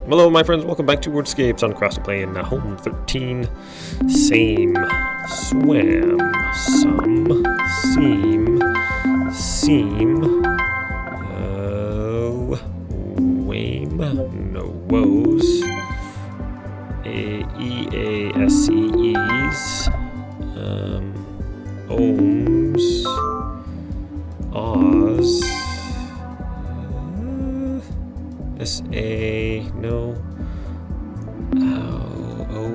Hello my friends, welcome back to WORDSCAPES Uncrossed Home, Home 13. Same, swam, some, seam, seam, wame, no woes, EASCEs, ohms, ahs, SA, no, O,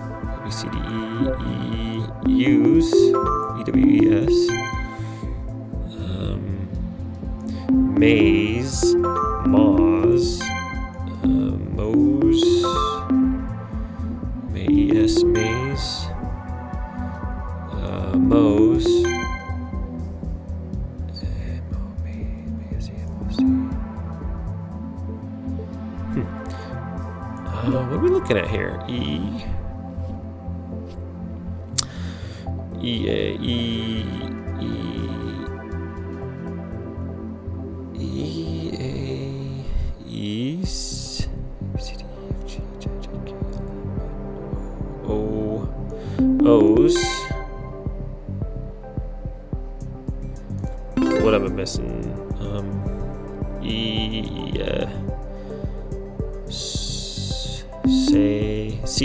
ABCDE, E's, EWES, maze, moz, mo's, maze, maze, mo's, what are we looking at here? E's, C, D, E, F, G, H, I, J, K, L, M, N, O, O's. What am I missing? Say, C.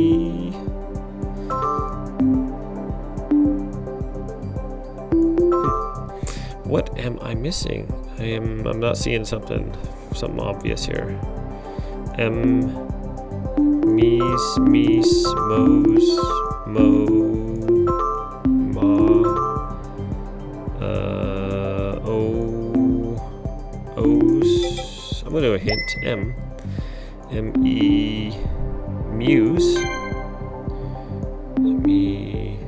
What am I missing? I'm not seeing something obvious here. Me's, mo's, mo, ma, o's. I'm gonna do a hint. M-E, muse, me,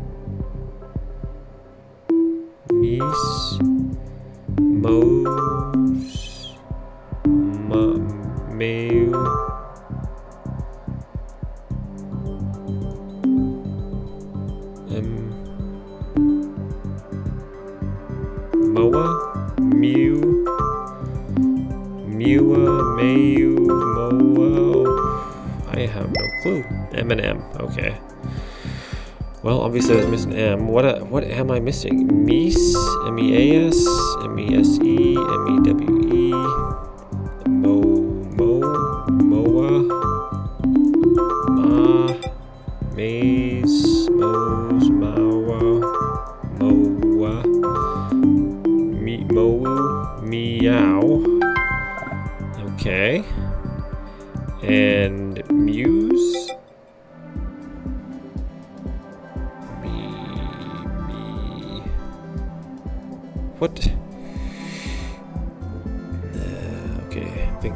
me's, mo's, ma, meu, moa, mew, mewa, meu, moa. I have no clue. M and M. Okay. Well, obviously I was missing M. What am I missing? Meese, M-E-A-S, M-E-S-E, M-E-W-E, mo, moa, ma, maze, mo's, mawa, moa, meow. Okay. And muse. Me. What? Okay. Think.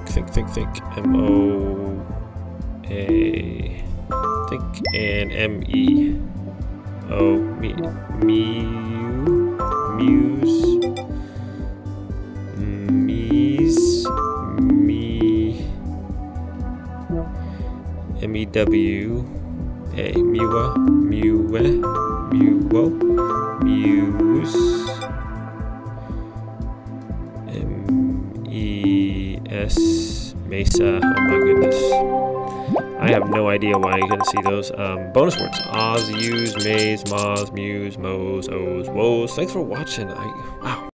M-O-A. Think and M-E. Oh, muse. Me's. M-E-W-A, mewa, mewo, muse, M-E-S, mesa. Oh my goodness. I have no idea why you couldn't see those. Bonus words: Oz, use, maze, moz, muse, mo's, o's, woes. Thanks for watching. Wow.